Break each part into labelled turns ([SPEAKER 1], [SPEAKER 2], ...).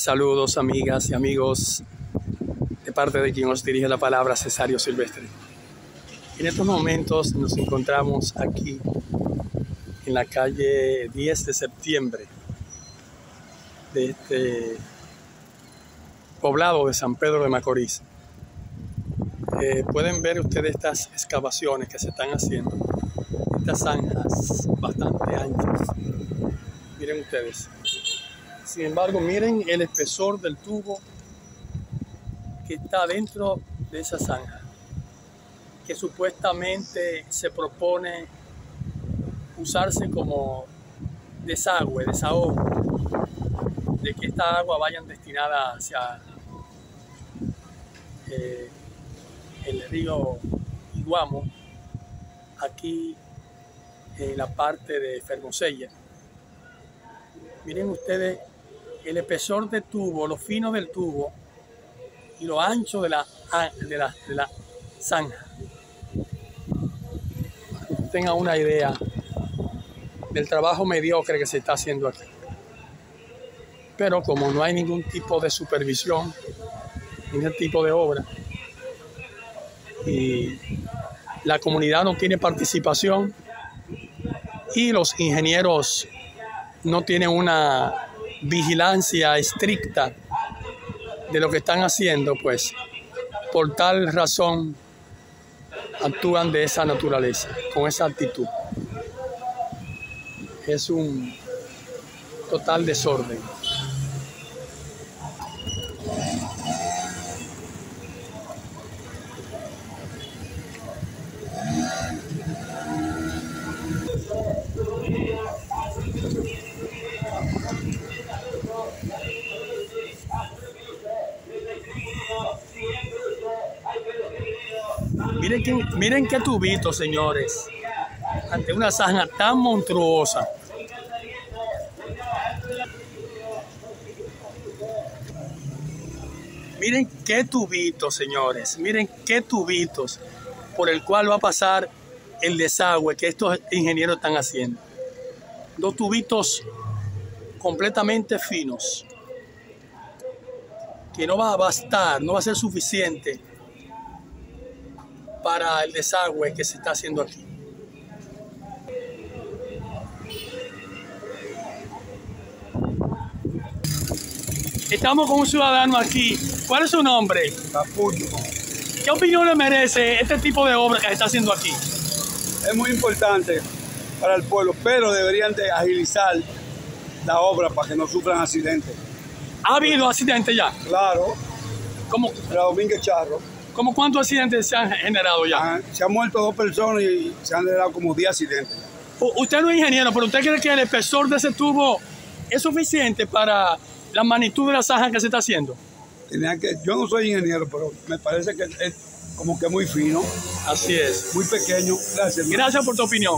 [SPEAKER 1] Saludos amigas y amigos, de parte de quien os dirige la palabra, Cesario Silvestre. En estos momentos nos encontramos aquí en la calle 10 de septiembre de este poblado de San Pedro de Macorís. Pueden ver ustedes estas excavaciones que se están haciendo, estas zanjas bastante anchas. Miren ustedes. Sin embargo, miren el espesor del tubo que está dentro de esa zanja, que supuestamente se propone usarse como desagüe, desahogo, de que esta agua vaya destinada hacia el río Iguamo, aquí en la parte de Fermosella. Miren ustedes el espesor del tubo, lo fino del tubo y lo ancho de la zanja. Para que tengan una idea del trabajo mediocre que se está haciendo aquí. Pero como no hay ningún tipo de supervisión, ningún tipo de obra, y la comunidad no tiene participación y los ingenieros no tienen una vigilancia estricta de lo que están haciendo, pues por tal razón actúan de esa naturaleza, con esa actitud. Es un total desorden. Miren qué tubito, señores, ante una zanja tan monstruosa. Miren qué tubitos, señores, miren qué tubitos por el cual va a pasar el desagüe que estos ingenieros están haciendo. Dos tubitos completamente finos, que no va a bastar, no va a ser suficiente para el desagüe que se está haciendo aquí. Estamos con un ciudadano aquí. ¿Cuál es su nombre?
[SPEAKER 2] Capullo.
[SPEAKER 1] ¿Qué opinión le merece este tipo de obra que se está haciendo aquí?
[SPEAKER 2] Es muy importante para el pueblo, pero deberían de agilizar la obra para que no sufran accidentes.
[SPEAKER 1] ¿Ha habido accidentes ya?
[SPEAKER 2] Claro,
[SPEAKER 1] ¿Cómo
[SPEAKER 2] la Domínguez Charro.
[SPEAKER 1] cuántos accidentes se han generado ya?
[SPEAKER 2] Se han muerto 2 personas y se han generado como 10 accidentes.
[SPEAKER 1] Usted no es ingeniero, pero ¿usted cree que el espesor de ese tubo es suficiente para la magnitud de la zanja que se está haciendo?
[SPEAKER 2] Yo no soy ingeniero, pero me parece que es como que muy fino.
[SPEAKER 1] Así es.
[SPEAKER 2] Muy pequeño. Gracias.
[SPEAKER 1] Gracias por tu opinión.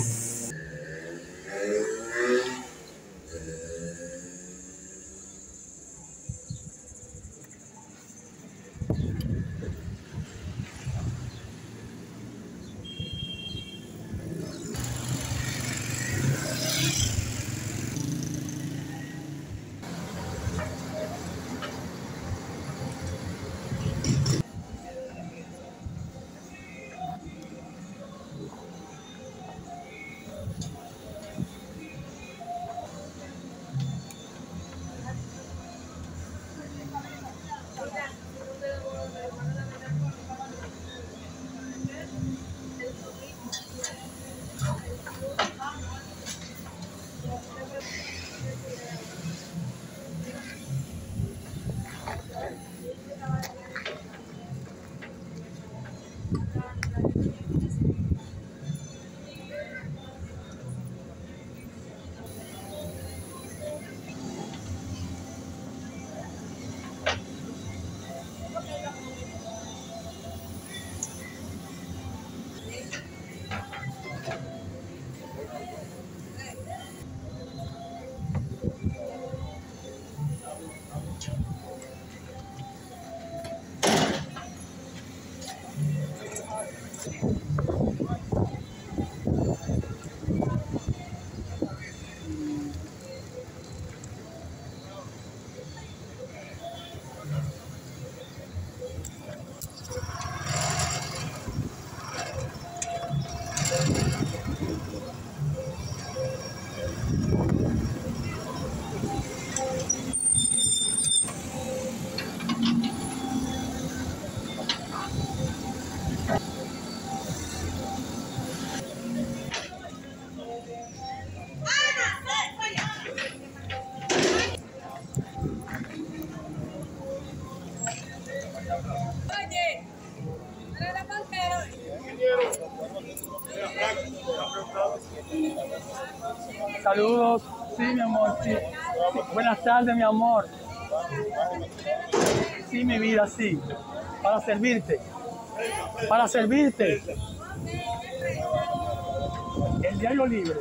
[SPEAKER 1] Saludos, sí, mi amor, sí. Buenas tardes, mi amor. Sí, mi vida, sí. Para servirte. Para servirte. El diario libre.